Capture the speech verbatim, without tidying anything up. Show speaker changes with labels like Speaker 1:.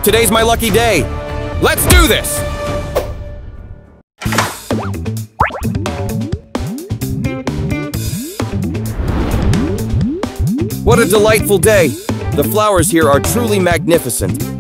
Speaker 1: Today's my lucky day. Let's do this! What a delightful day! The flowers here are truly magnificent.